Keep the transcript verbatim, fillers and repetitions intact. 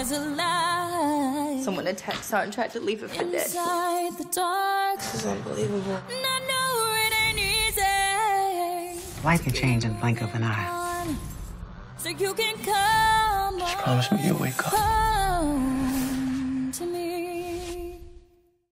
there's a light. Someone had texted her and tried to leave her for dead. Inside the dark. This is unbelievable. And I know it ain't easy. Life can change in the blink of an eye. So you can come. Just promise me you'll wake up.